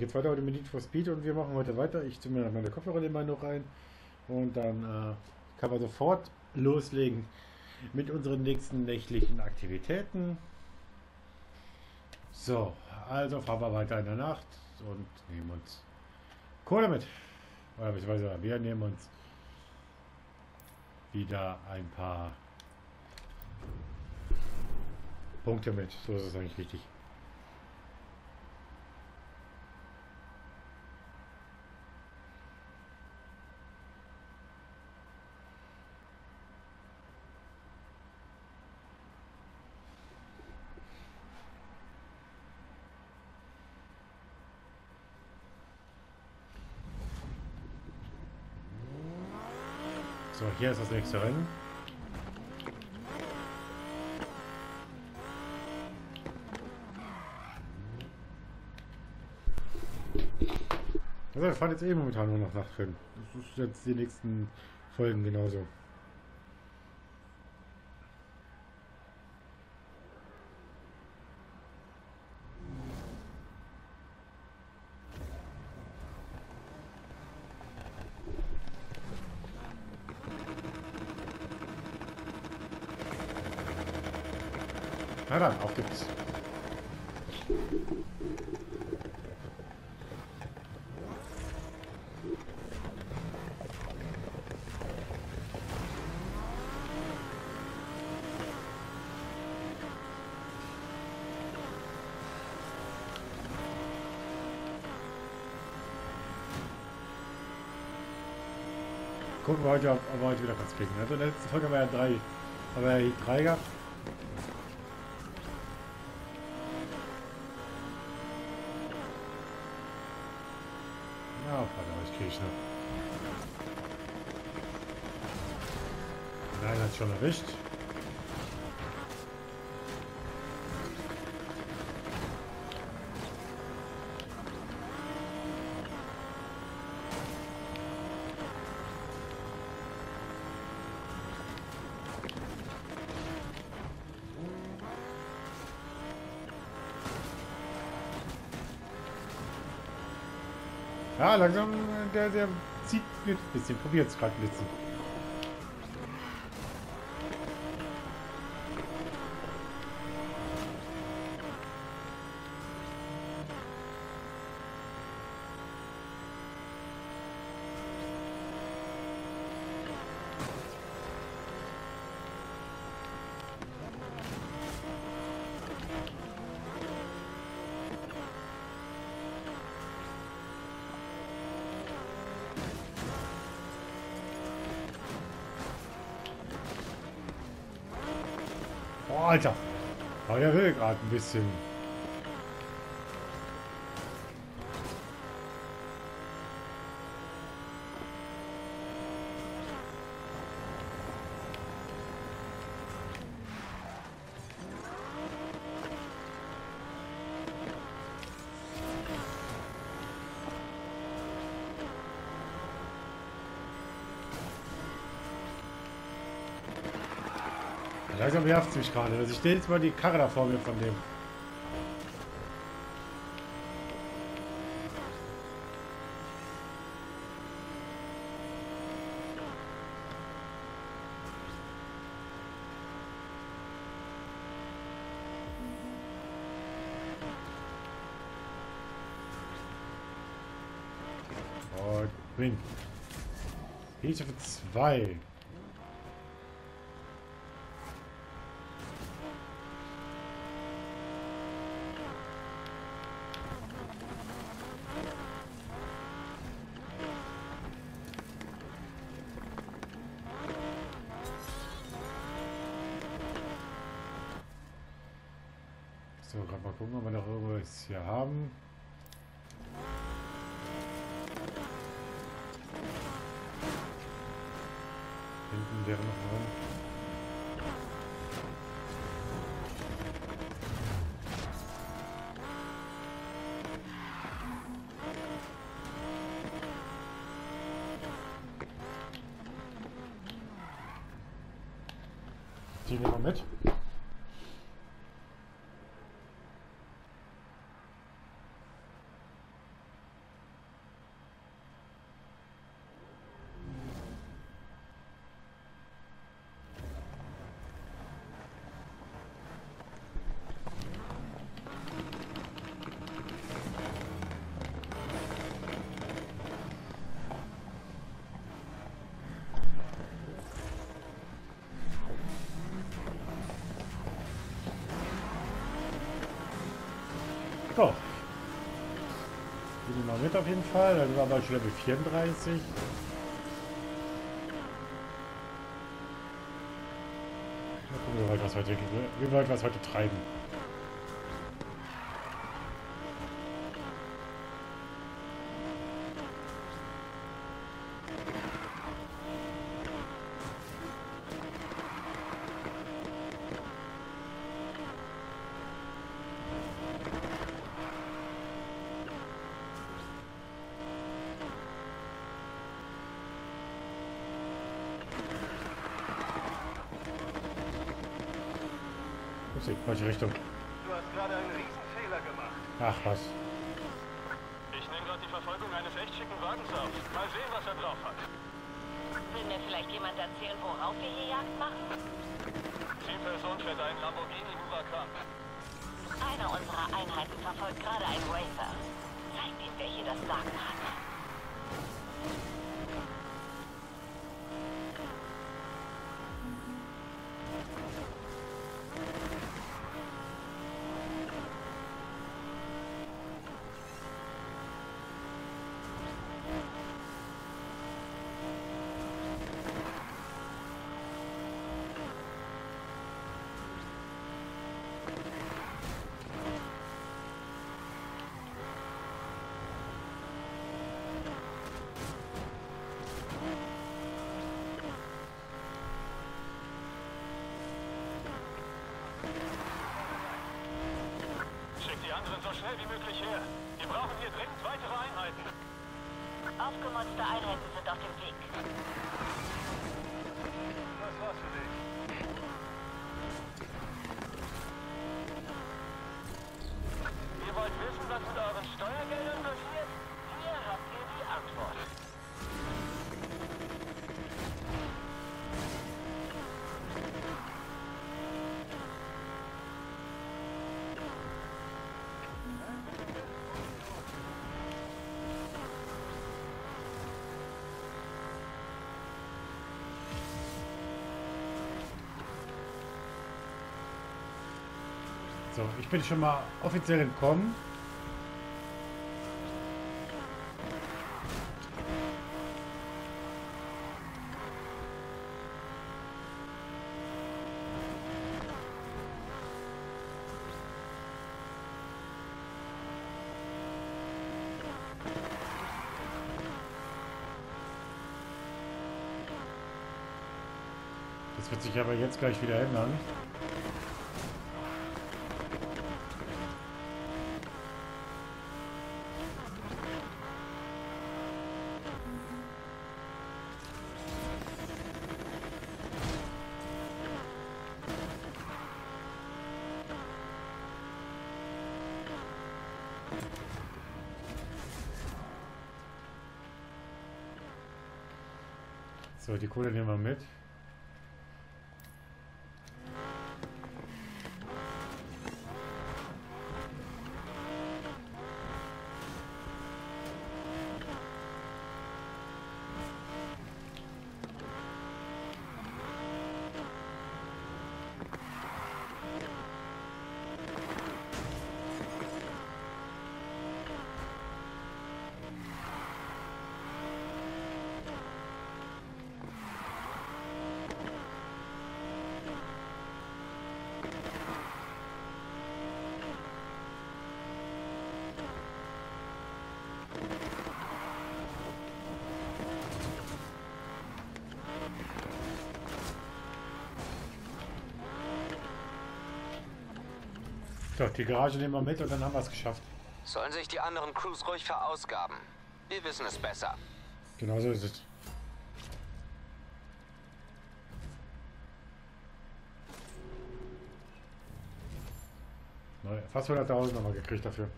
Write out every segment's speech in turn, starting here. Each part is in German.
geht's weiter heute mit Need for Speed und wir machen heute weiter. Ich tue mir meine Kopfhörer immer noch rein und dann kann man sofort loslegen mit unseren nächsten nächtlichen Aktivitäten. So, also fahren wir weiter in der Nacht und nehmen uns Kohle mit. Oder beziehungsweise wir nehmen uns wieder ein paar Punkte mit. So ist es eigentlich richtig. So, hier ist das nächste Rennen. Also wir fahren jetzt momentan nur noch Nachtrennen. Das ist jetzt die nächsten Folgen genauso. Na dann, auf geht's. Gucken wir heute, ob wir heute wieder was kriegen. Also in der letzten Folge war ja 3. Aber ja 3 gehabt. Ja, warte, ich kriege noch. Nein, hat schon erwischt. Ja, langsam, der zieht mit ein bisschen. Probiert es gerade ein bisschen. Oh, Alter. Aber der will gerade ein bisschen. Langsam nervt es mich gerade. Also ich stehe jetzt mal die Karre da vor mir von dem. Und Wing. Ich auf 2. So, gerade mal gucken, ob wir noch irgendwas hier haben. Hinten wäre noch rum. Die nehmen wir mit. Doch. Gehen wir mal mit auf jeden Fall. Dann waren wir schon Level 34. Mal gucken, wie wir was heute treiben. Welche Richtung? Du hast gerade einen Riesenfehler gemacht. Ach was. Ich nehme gerade die Verfolgung eines echt schicken Wagens auf. Mal sehen, was er drauf hat. Will mir vielleicht jemand erzählen, worauf wir hier Jagd machen? Zielperson fährt einen Lamborghini Huracan. Einer unserer Einheiten verfolgt gerade einen Racer. Zeigt ihm, wer hier das Sagen hat. Schickt die anderen so schnell wie möglich her. Wir brauchen hier dringend weitere Einheiten. Aufgemotzte Einheiten sind auf dem Weg. Das war's für dich. Ihr wollt wissen, was mit euren Steuergeldern passiert? Hier habt ihr die Antwort. So, ich bin schon mal offiziell entkommen. Das wird sich aber jetzt gleich wieder ändern. So, die Kohle nehmen wir mit. So, die Garage nehmen wir mit und dann haben wir es geschafft. Sollen sich die anderen Crews ruhig verausgaben. Wir wissen es besser. Genau so ist es. Fast 100.000 haben wir gekriegt dafür.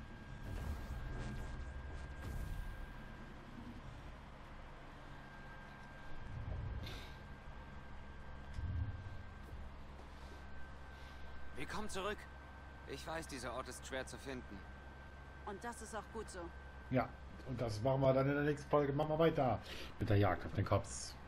Willkommen zurück. Ich weiß, dieser Ort ist schwer zu finden. Und das ist auch gut so. Ja, und das machen wir dann in der nächsten Folge. Machen wir weiter mit der Jagd auf den Cops.